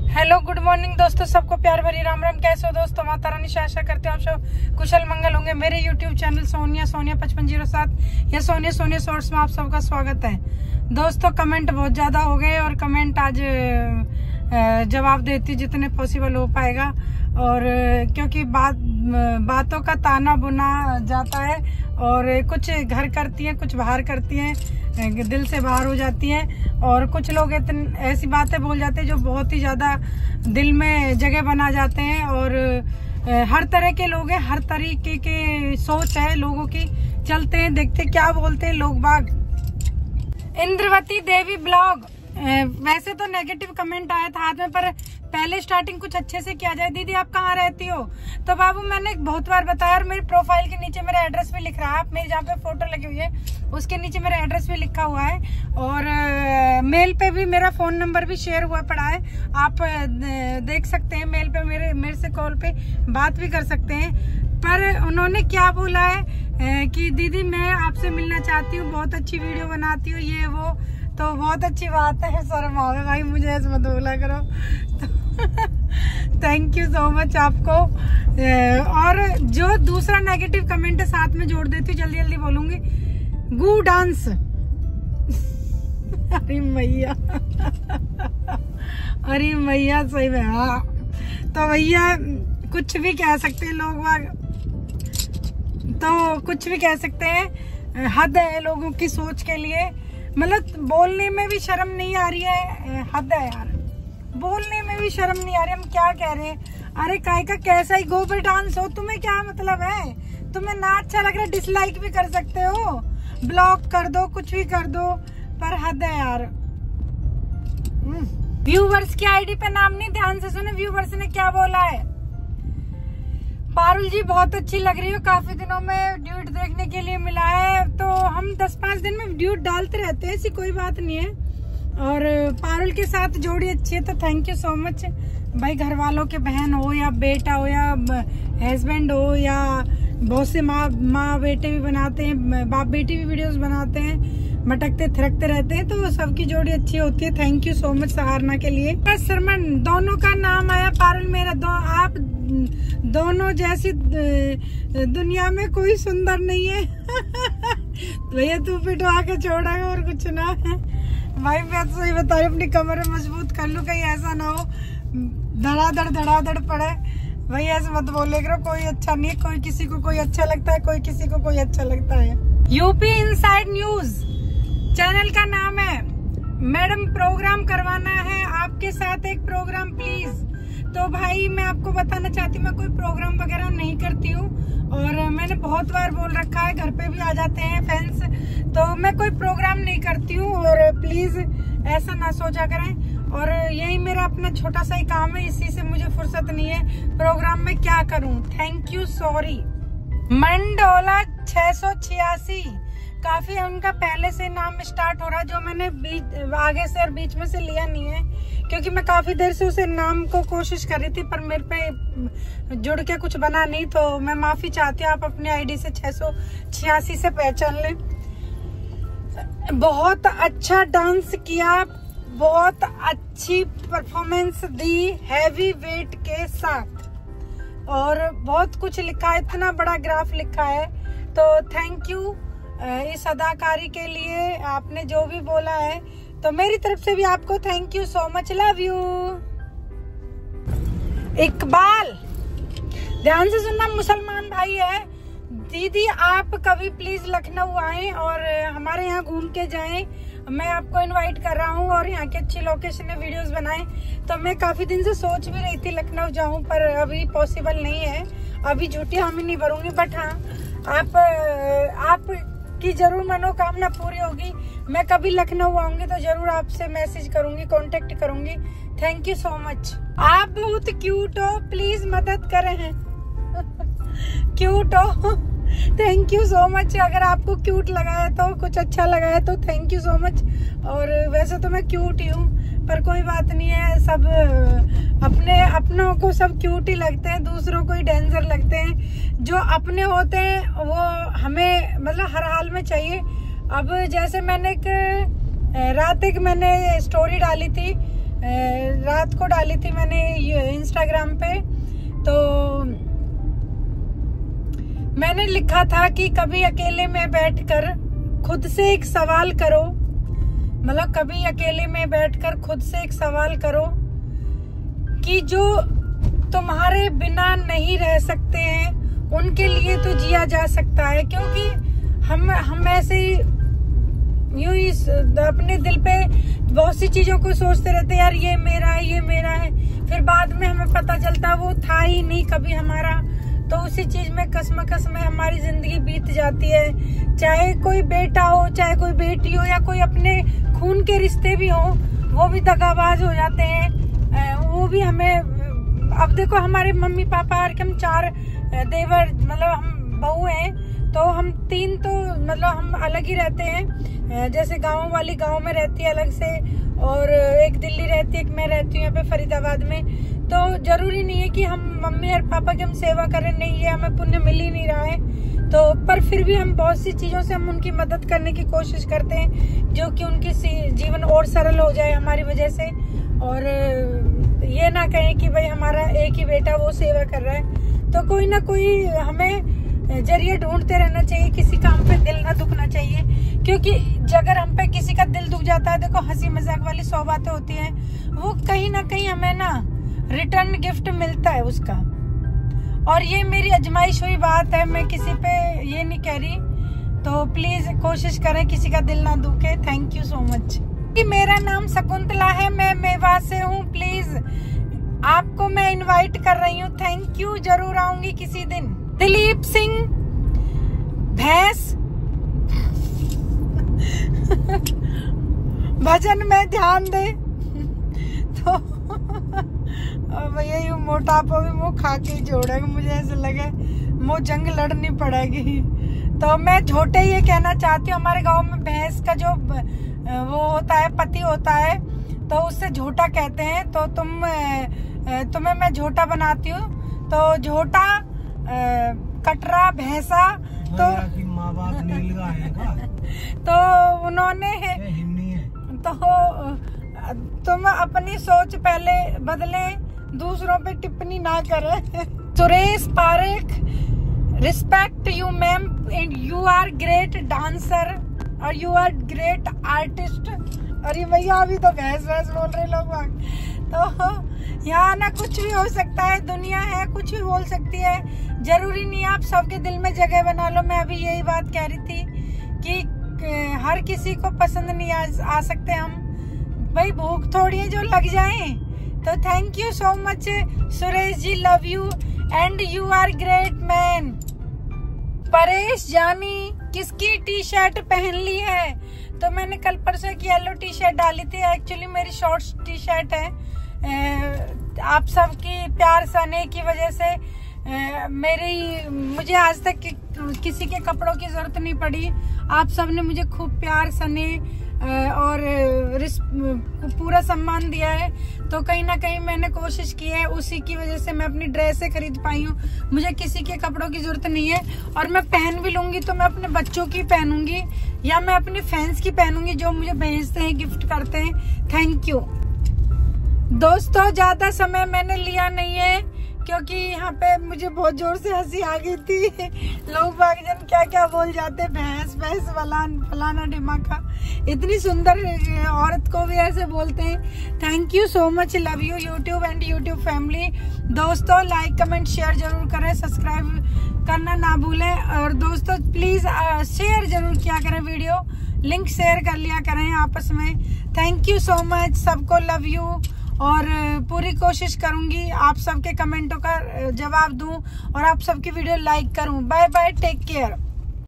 Hello good morning दोस्तों, सबको प्यार भरी राम राम। कैसे हो दोस्तों? माता रानी से आशा करते हो आप सब कुशल मंगल होंगे। मेरे यूट्यूब चैनल सोनिया 5507 या सोनिया शॉर्ट्स में आप सबका स्वागत है। दोस्तों कमेंट बहुत ज्यादा हो गए और कमेंट आज जवाब देती जितने पॉसिबल हो पाएगा, और क्योंकि बातों का ताना बुना जाता है और कुछ घर करती है, कुछ बाहर करती है, दिल से बाहर हो जाती हैं, और कुछ लोग ऐसी बातें बोल जाते हैं जो बहुत ही ज्यादा दिल में जगह बना जाते हैं। और हर तरह के लोग हैं, हर तरीके के सोच है लोगों की। चलते हैं देखते क्या बोलते हैं लोग बाग। इंद्रवती देवी ब्लॉग, वैसे तो नेगेटिव कमेंट आया था हाथ में, पर पहले स्टार्टिंग कुछ अच्छे से किया जाए। दीदी आप कहाँ रहती हो? तो बाबू मैंने बहुत बार बताया, और मेरी प्रोफाइल के नीचे मेरा एड्रेस भी लिख रहा है। आप मेरी जहाँ पे फोटो लगी हुई है उसके नीचे मेरा एड्रेस भी लिखा हुआ है, और मेल पे भी मेरा फोन नंबर भी शेयर हुआ पड़ा है। आप देख सकते हैं, मेल पे मेरे से कॉल पे बात भी कर सकते हैं। पर उन्होंने क्या बोला है कि दीदी मैं आपसे मिलना चाहती हूँ, बहुत अच्छी वीडियो बनाती हूँ, ये वो। तो बहुत अच्छी बात है, शर्म आवे भाई, मुझे ऐसे मत बोला करो। थैंक यू सो मच आपको। और जो दूसरा नेगेटिव कमेंट है साथ में जोड़ देती हूँ, जल्दी जल्दी बोलूंगी। गू डांस अरे मैया अरे मैया सही में। हाँ तो भैया कुछ भी कह सकते हैं लोग, तो कुछ भी कह सकते हैं। हद है लोगों की सोच के लिए, मतलब बोलने में भी शर्म नहीं आ रही है। हद है यार, बोलने में भी शर्म नहीं आ रही। हम क्या कह रहे हैं? अरे काय का कैसा ही गो पे डांस हो, तुम्हें क्या मतलब है? तुम्हें ना अच्छा लग रहा है डिसलाइक भी कर सकते हो, ब्लॉक कर दो, कुछ भी कर दो, पर हद है यार। व्यूवर्स की आईडी पे नाम नहीं, ध्यान से सुने व्यूवर्स ने क्या बोला है। पारुल जी बहुत अच्छी लग रही हो, काफी दिनों में ड्यूट देखने के लिए मिला है। तो हम 10-5 दिन में ड्यूट डालते रहते हैं, ऐसी कोई बात नहीं है। और पारुल के साथ जोड़ी अच्छी है, तो थैंक यू सो मच भाई। घर वालों के बहन हो या बेटा हो या हस्बैंड हो, या बहुत से माँ बेटे भी बनाते हैं, बाप बेटी भी वीडियोस बनाते हैं, मटकते थिरकते रहते हैं, तो सबकी जोड़ी अच्छी होती है। थैंक यू सो मच सहारना के लिए। सरमन दोनों का नाम आया, पारुल मेरा आप दोनों जैसी दुनिया में कोई सुंदर नहीं है। भैया तू पिटवा के छोड़ेगा और कुछ ना है भाई। मैं तो सही बता रही, अपनी कमर मजबूत कर लूं, कहीं ऐसा ना हो धड़ाधड़ पड़े। भाई ऐसे मत बोले करो, कोई अच्छा नहीं है। कोई किसी को कोई अच्छा लगता है, कोई किसी को कोई अच्छा लगता है। यूपी इनसाइड न्यूज चैनल का नाम है। मैडम प्रोग्राम करवाना है आपके साथ, एक प्रोग्राम प्लीज। तो भाई मैं आपको बताना चाहती हूँ, मैं कोई प्रोग्राम वगैरह नहीं करती हूँ, और मैंने बहुत बार बोल रखा है, घर पे भी आ जाते हैं फैंस, तो मैं कोई प्रोग्राम नहीं करती हूँ। और प्लीज ऐसा ना सोचा करें। और यही मेरा अपना छोटा सा ही काम है, इसी से मुझे फुर्सत नहीं है। प्रोग्राम में क्या करूँ? Thank you sorry. मंडोला 686 काफी उनका पहले से नाम स्टार्ट हो रहा है, जो मैंने आगे से और बीच में से लिया नहीं है, क्योंकि मैं काफी देर से उसे नाम को कोशिश कर रही थी, पर मेरे पे जुड़ के कुछ बना नहीं। तो मैं माफी चाहती हूँ, आप अपनी आईडी से 686 से पहचान लें। बहुत अच्छा डांस किया, बहुत अच्छी परफॉर्मेंस दी हैवी वेट के साथ, और बहुत कुछ लिखा है, इतना बड़ा ग्राफ लिखा है। तो थैंक यू इस अदाकारी के लिए, आपने जो भी बोला है। तो मेरी तरफ से भी आपको thank you so much, love you. Iqbal ध्यान से सुनना, मुसलमान भाई है। दीदी आप कभी प्लीज लखनऊ आएं और हमारे यहाँ घूम के जाएं, मैं आपको इनवाइट कर रहा हूँ, और यहाँ की अच्छी लोकेशन में वीडियोस बनाएं। तो मैं काफी दिन से सोच भी रही थी लखनऊ जाऊं, पर अभी पॉसिबल नहीं है। अभी झूठी हामी नहीं भरूंगी, बट हाँ आप की जरूर मनोकामना पूरी होगी। मैं कभी लखनऊ आऊंगी तो जरूर आपसे मैसेज करूंगी, कांटेक्ट करूंगी। Thank you so much. आप बहुत क्यूट हो, प्लीज मदद करें। क्यूट हो, थैंक यू सो मच। अगर आपको क्यूट लगा है तो, कुछ अच्छा लगा है तो थैंक यू सो मच। और वैसे तो मैं क्यूट ही हूँ, पर कोई बात नहीं है। सब अपनों को सब क्यूट ही लगते हैं, दूसरों को ही डेंजर लगते हैं। जो अपने होते हैं वो हमें मतलब हर हाल में चाहिए। अब जैसे मैंने रात एक मैंने स्टोरी डाली थी रात को डाली थी मैंने इंस्टाग्राम पे। तो मैंने लिखा था कि कभी अकेले में बैठकर खुद से एक सवाल करो, मतलब कभी अकेले में बैठकर खुद से एक सवाल करो कि जो तुम्हारे बिना नहीं रह सकते हैं उनके लिए तो जिया जा सकता है। क्योंकि हम ऐसे ही यूं ही अपने दिल पे बहुत सी चीजों को सोचते रहते हैं, यार ये मेरा है, ये मेरा है, फिर बाद में हमें पता चलता वो था ही नहीं कभी हमारा। तो उसी चीज में कसमकस में हमारी जिंदगी बीत जाती है। चाहे कोई बेटा हो, चाहे कोई बेटी हो, या कोई अपने खून के रिश्ते भी हो, वो भी दगाबाज हो जाते हैं। वो भी हमें, अब देखो हमारे मम्मी पापा और हम 4 देवर, मतलब हम बहू हैं, तो हम 3 तो मतलब हम अलग ही रहते हैं। जैसे गांव वाली गांव में रहती है अलग से, और एक दिल्ली रहती है, एक मैं रहती हूँ यहाँ पे फरीदाबाद में। तो जरूरी नहीं है कि हम मम्मी और पापा की हम सेवा करें, नहीं, ये हमें पुण्य मिल ही नहीं रहा है। तो पर फिर भी हम बहुत सी चीजों से हम उनकी मदद करने की कोशिश करते हैं, जो कि उनकी जीवन और सरल हो जाए हमारी वजह से। और ये ना कहें कि भाई हमारा एक ही बेटा वो सेवा कर रहा है। तो कोई ना कोई हमें जरिए ढूंढते रहना चाहिए, किसी का हम पे दिल ना दुखना चाहिए। क्योंकि अगर हम पे किसी का दिल दुख जाता है, देखो हंसी मजाक वाली 100 बातें होती हैं, वो कहीं ना कहीं हमें ना रिटर्न गिफ्ट मिलता है उसका। और ये मेरी आजमाइश हुई बात है, मैं किसी पे ये नहीं कह रही। तो प्लीज कोशिश करें किसी का दिल ना दुखे। Thank you so much. कि मेरा नाम शकुंतला है, मैं मेवा से हूँ। प्लीज आपको मैं इनवाइट कर रही हूँ। थैंक यू, जरूर आऊंगी किसी दिन। दिलीप सिंह भैंस भजन में ध्यान दे। तो यही मोटापा भी मुँह खा के जोड़ेगा, मुझे ऐसा लगे मुँह जंग लड़नी पड़ेगी। तो मैं झोटे ये कहना चाहती हूँ, हमारे गांव में भैंस का जो वो होता है, पति होता है, तो उससे झोटा कहते हैं। तो तुम्हें मैं झोटा बनाती हूँ। तो झोटा, कटरा, भैंसा, तो माँ बाप नीलगा है का? तो उन्होंने तो तुम अपनी सोच पहले बदले, दूसरों पे टिप्पणी ना करें। Suresh Parekh, respect you ma'am, you are great dancer और यू आर ग्रेट आर्टिस्ट। अरे भैया अभी तो भैंस बोल रहे लोग। तो यहाँ ना कुछ भी हो सकता है, दुनिया है, कुछ भी बोल सकती है। जरूरी नहीं आप सबके दिल में जगह बना लो। मैं अभी यही बात कह रही थी कि हर किसी को पसंद नहीं आ सकते हम, भाई भूख थोड़ी है जो लग जाए। तो thank you so much Suresh ji, love you and you are great man. Paresh Jani किसकी टी शर्ट पहन ली है? तो मैंने कल परसों की येलो टी शर्ट डाली थी, एक्चुअली मेरी शॉर्ट्स टी शर्ट है। आप सबकी प्यार सने की वजह से मुझे आज तक किसी के कपड़ों की जरूरत नहीं पड़ी। आप सब ने मुझे खूब प्यार सने और पूरा सम्मान दिया है। तो कहीं ना कहीं मैंने कोशिश की है, उसी की वजह से मैं अपनी ड्रेसें खरीद पाई हूँ। मुझे किसी के कपड़ों की जरूरत नहीं है। और मैं पहन भी लूंगी तो मैं अपने बच्चों की पहनूंगी, या मैं अपने फैंस की पहनूंगी जो मुझे भेजते हैं, गिफ्ट करते हैं। थैंक यू दोस्तों। ज्यादा समय मैंने लिया नहीं है, क्योंकि यहाँ पे मुझे बहुत जोर से हंसी आ गई थी। लोग बागजन क्या क्या बोल जाते, भैंस भैंस फलाना ढिमाका। इतनी सुंदर औरत को भी ऐसे बोलते हैं। Thank you so much, love you YouTube and YouTube family. दोस्तों लाइक कमेंट शेयर जरूर करें, सब्सक्राइब करना ना भूलें। और दोस्तों प्लीज शेयर जरूर किया करें, वीडियो लिंक शेयर कर लिया करें आपस में। थैंक यू सो मच, सबको लव यू। और पूरी कोशिश करूंगी आप सबके कमेंटों का जवाब दूं और आप सबकी वीडियो लाइक करूं। Bye bye, take care.